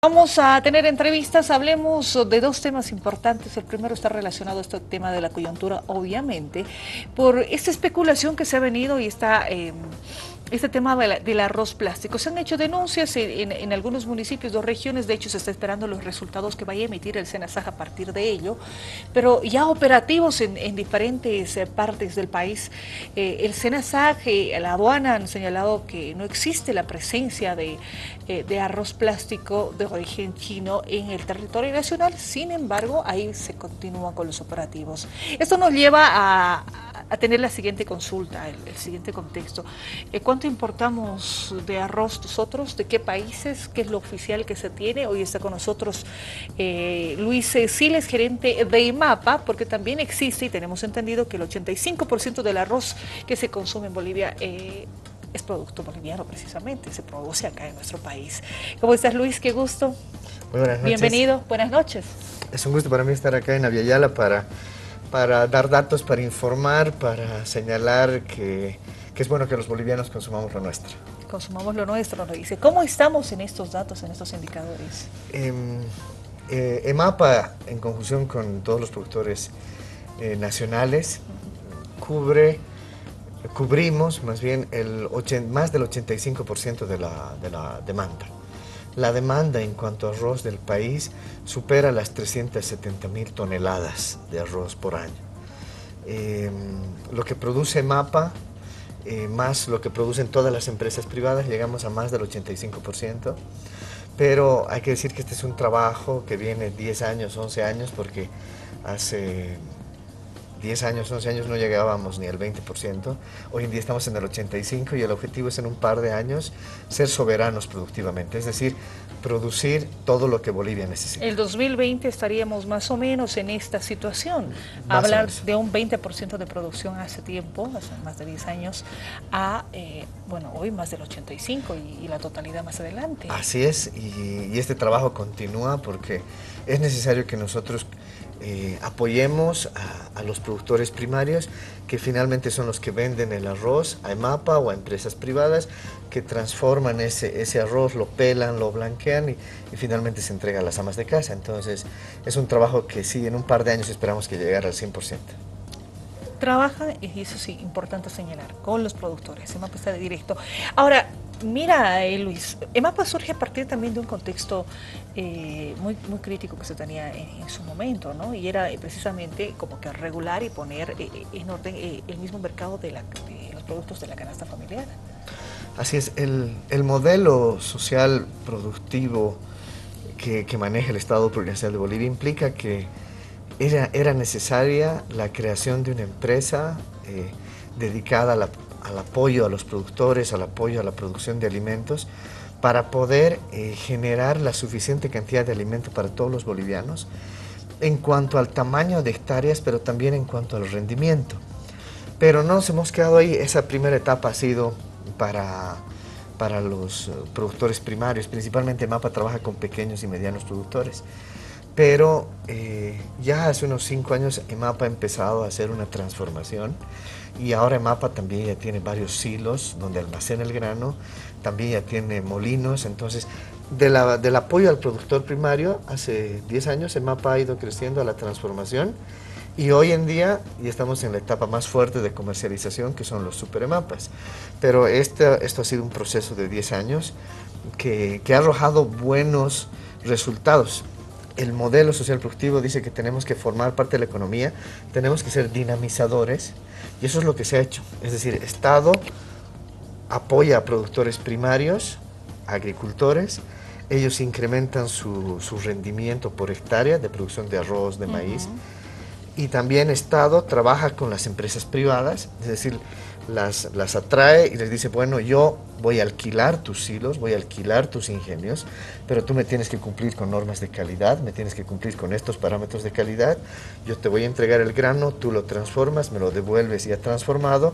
Vamos a tener entrevistas, hablemos de dos temas importantes. El primero está relacionado a este tema de la coyuntura, obviamente, por esta especulación que se ha venido y está este tema del arroz plástico. Se han hecho denuncias en algunos municipios o regiones, de hecho se está esperando los resultados que vaya a emitir el SENASAJ a partir de ello, pero ya operativos en diferentes partes del país. El SENASAJ, la aduana han señalado que no existe la presencia de arroz plástico de origen chino en el territorio nacional, sin embargo, ahí se continúa con los operativos. Esto nos lleva a tener la siguiente consulta, el siguiente contexto. ¿Cuánto importamos de arroz nosotros? ¿De qué países? ¿Qué es lo oficial que se tiene? Hoy está con nosotros Luis Siles, gerente de IMAPA, porque también existe y tenemos entendido que el 85% del arroz que se consume en Bolivia es producto boliviano precisamente, se produce acá en nuestro país. ¿Cómo estás, Luis? Qué gusto. Muy buenas noches. Bienvenido, buenas noches. Es un gusto para mí estar acá en Aviala para dar datos, para informar, para señalar que es bueno que los bolivianos consumamos lo nuestro. Consumamos lo nuestro, nos dice. ¿Cómo estamos en estos datos, en estos indicadores? EMAPA, en conjunción con todos los productores nacionales, cubrimos más bien más del 85% de la demanda. La demanda en cuanto a arroz del país supera las 370.000 toneladas de arroz por año. Lo que produce EMAPA, más lo que producen todas las empresas privadas, llegamos a más del 85%. Pero hay que decir que este es un trabajo que viene 10 años, 11 años, porque hace 10 años, 11 años no llegábamos ni al 20%, hoy en día estamos en el 85% y el objetivo es en un par de años ser soberanos productivamente, es decir, producir todo lo que Bolivia necesita. El 2020 estaríamos más o menos en esta situación, hablar de un 20% de producción hace tiempo, hace más de 10 años, a, bueno, hoy más del 85% y la totalidad más adelante. Así es, y este trabajo continúa porque es necesario que nosotros apoyemos a los productores primarios, que finalmente son los que venden el arroz a EMAPA o a empresas privadas que transforman ese arroz, lo pelan, lo blanquean y finalmente se entrega a las amas de casa. Entonces es un trabajo que sí, en un par de años esperamos que llegue al 100%. Trabaja, y eso sí, importante señalar, con los productores. EMAPA está de directo. Ahora, mira, Luis, EMAPA surge a partir también de un contexto muy crítico que se tenía en su momento, ¿no? Y era precisamente como que regular y poner en orden el mismo mercado de los productos de la canasta familiar. Así es, el modelo social productivo que maneja el Estado Plurinacional de Bolivia implica que era necesaria la creación de una empresa dedicada al apoyo a los productores, al apoyo a la producción de alimentos, para poder generar la suficiente cantidad de alimento para todos los bolivianos, en cuanto al tamaño de hectáreas, pero también en cuanto al rendimiento. Pero no nos hemos quedado ahí, esa primera etapa ha sido para los productores primarios, principalmente MAPA trabaja con pequeños y medianos productores. Pero ya hace unos 5 años EMAPA ha empezado a hacer una transformación y ahora EMAPA también ya tiene varios silos donde almacena el grano, también ya tiene molinos. Entonces del apoyo al productor primario, hace 10 años EMAPA ha ido creciendo a la transformación y hoy en día ya estamos en la etapa más fuerte de comercialización, que son los super EMAPAs. Pero esto ha sido un proceso de 10 años que ha arrojado buenos resultados. El modelo social productivo dice que tenemos que formar parte de la economía, tenemos que ser dinamizadores, y eso es lo que se ha hecho. Es decir, Estado apoya a productores primarios, agricultores, ellos incrementan su rendimiento por hectárea de producción de arroz, de maíz, y también Estado trabaja con las empresas privadas, es decir, las atrae y les dice, bueno, yo voy a alquilar tus silos, voy a alquilar tus ingenios, pero tú me tienes que cumplir con normas de calidad, me tienes que cumplir con estos parámetros de calidad, yo te voy a entregar el grano, tú lo transformas, me lo devuelves ya transformado.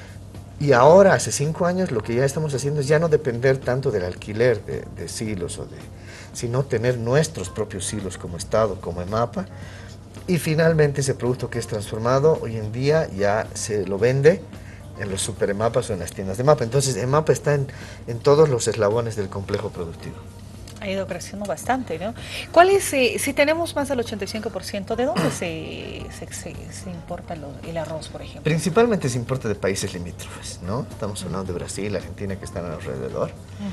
Y ahora, hace 5 años, lo que ya estamos haciendo es ya no depender tanto del alquiler de silos, sino tener nuestros propios silos como Estado, como EMAPA. Y finalmente ese producto que es transformado, hoy en día ya se lo vende en los super EMAPAs o en las tiendas de EMAPA. Entonces EMAPA está en todos los eslabones del complejo productivo. Ha ido creciendo bastante, ¿no? ¿Cuál es, si tenemos más del 85%, de dónde se importa el arroz, por ejemplo? Principalmente se importa de países limítrofes, ¿no? Estamos hablando de Brasil, Argentina, que están alrededor.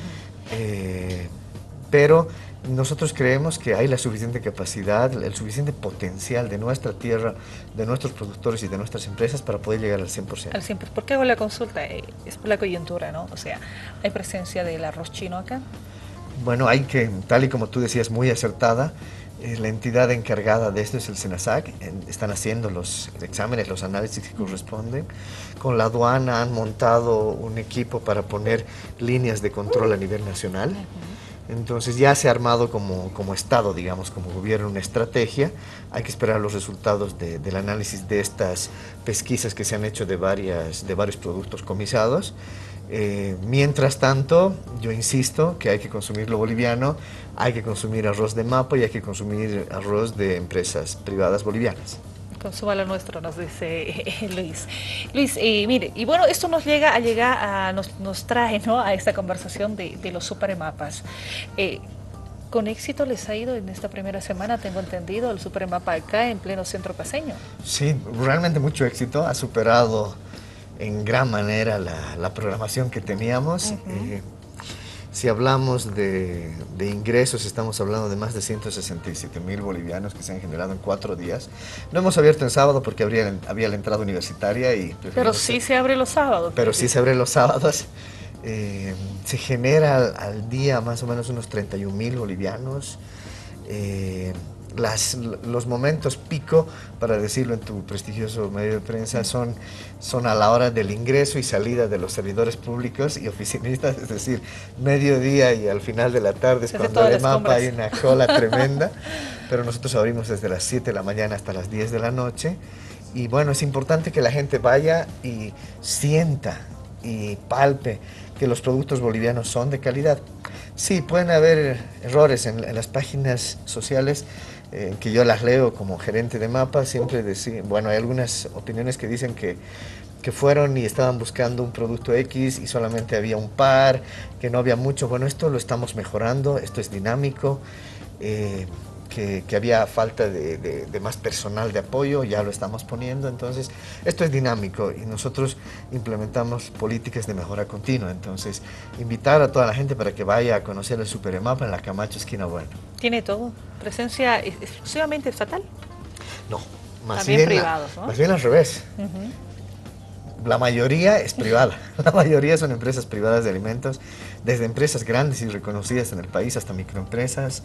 Pero nosotros creemos que hay la suficiente capacidad, el suficiente potencial de nuestra tierra, de nuestros productores y de nuestras empresas para poder llegar al 100%. Al 100%. ¿Por qué hago la consulta? Es por la coyuntura, ¿no? O sea, ¿hay presencia del arroz chino acá? Bueno, hay que, tal y como tú decías, muy acertada, la entidad encargada de esto es el SENASAC, están haciendo los exámenes, los análisis que corresponden. Con la aduana han montado un equipo para poner líneas de control a nivel nacional. Entonces ya se ha armado como Estado, digamos, como gobierno, una estrategia. Hay que esperar los resultados del análisis de estas pesquisas que se han hecho de varios productos comisados. Mientras tanto, yo insisto que hay que consumir lo boliviano, hay que consumir arroz de Mapa y hay que consumir arroz de empresas privadas bolivianas. Consuma lo nuestro, nos dice Luis. Luis, mire, y bueno, esto nos nos trae, ¿no?, a esta conversación de los supermapas. ¿Con éxito les ha ido en esta primera semana, tengo entendido, el supermapa acá en pleno centro paceño? Sí, realmente mucho éxito, ha superado en gran manera la programación que teníamos. Si hablamos de ingresos, estamos hablando de más de 167,000 bolivianos que se han generado en 4 días. No hemos abierto en sábado porque había la entrada universitaria. Pero sí se abre los sábados. Pero sí se abre los sábados. Se genera al día más o menos unos 31,000 bolivianos. Los momentos pico, para decirlo en tu prestigioso medio de prensa, son a la hora del ingreso y salida de los servidores públicos y oficinistas, es decir, mediodía y al final de la tarde es cuando en el mapa hay una cola tremenda, pero nosotros abrimos desde las 7 de la mañana hasta las 10 de la noche y bueno, es importante que la gente vaya y sienta y palpe que los productos bolivianos son de calidad. Sí, pueden haber errores en las páginas sociales, que yo las leo como gerente de Mapa, siempre decir, bueno, hay algunas opiniones que dicen que fueron y estaban buscando un producto X y solamente había un par, que no había mucho. Bueno, esto lo estamos mejorando, esto es dinámico, que había falta de más personal de apoyo, ya lo estamos poniendo, entonces esto es dinámico y nosotros implementamos políticas de mejora continua, entonces invitar a toda la gente para que vaya a conocer el Supermapa en la Camacho, esquina Bueno. ¿Tiene todo? ¿Presencia exclusivamente estatal? No, más también bien privados, ¿no? Más bien al revés. La mayoría es privada, la mayoría son empresas privadas de alimentos, desde empresas grandes y reconocidas en el país hasta microempresas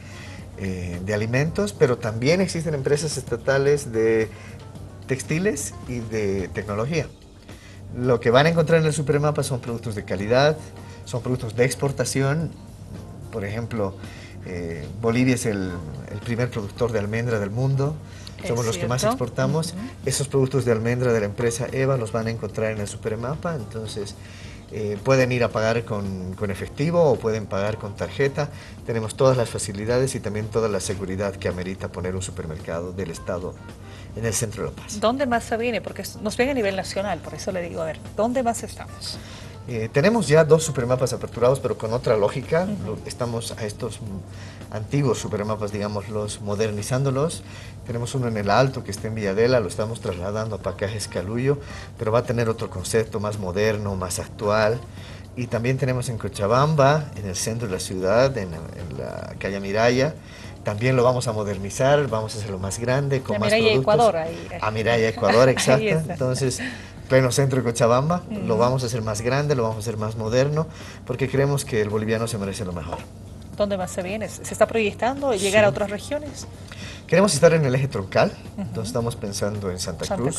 de alimentos, pero también existen empresas estatales de textiles y de tecnología. Lo que van a encontrar en el Supermapa son productos de calidad, son productos de exportación. Por ejemplo, Bolivia es el primer productor de almendra del mundo. Somos los que más exportamos. Esos productos de almendra de la empresa EVA los van a encontrar en el Supermapa, entonces pueden ir a pagar con efectivo o pueden pagar con tarjeta. Tenemos todas las facilidades y también toda la seguridad que amerita poner un supermercado del Estado en el centro de La Paz. ¿Dónde más se viene? Porque nos viene a nivel nacional, por eso le digo, a ver, ¿dónde más estamos? Tenemos ya 2 supermapas aperturados, pero con otra lógica. Estamos a estos antiguos supermapas, digámoslos, modernizándolos. Tenemos uno en el Alto, que está en Villadela, lo estamos trasladando a Pacajes Calullo, pero va a tener otro concepto más moderno, más actual. Y también tenemos en Cochabamba, en el centro de la ciudad, en la calle Miraya. También lo vamos a modernizar, vamos a hacerlo más grande, con más productos. Ecuador, ahí. A Miraya, Ecuador, exacto. Entonces, pleno centro de Cochabamba, lo vamos a hacer más grande, lo vamos a hacer más moderno, porque creemos que el boliviano se merece lo mejor. ¿Dónde más se viene? ¿Se está proyectando llegar a otras regiones? Queremos estar en el eje troncal, entonces estamos pensando en Santa Cruz.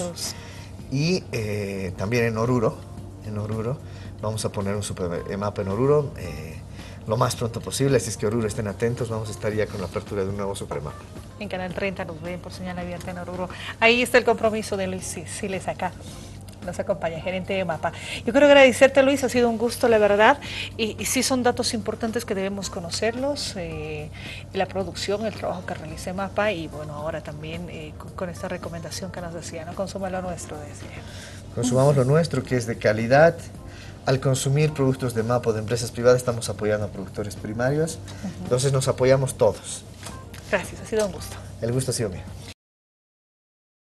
Y también en Oruro. En Oruro vamos a poner un supermapa en Oruro lo más pronto posible, así es que Oruro estén atentos, vamos a estar ya con la apertura de un nuevo supermapa. En Canal 30 nos ven por señal abierta en Oruro. Ahí está el compromiso de Luis Siles acá. Nos acompaña, gerente de Mapa. Yo quiero agradecerte, Luis, ha sido un gusto, la verdad, y sí son datos importantes que debemos conocerlos, la producción, el trabajo que realiza Mapa, y bueno, ahora también con esta recomendación que nos decía, ¿no? Consuma lo nuestro, decía. Consumamos lo nuestro, que es de calidad, al consumir productos de MAPO de empresas privadas estamos apoyando a productores primarios, entonces nos apoyamos todos. Gracias, ha sido un gusto. El gusto ha sido mío.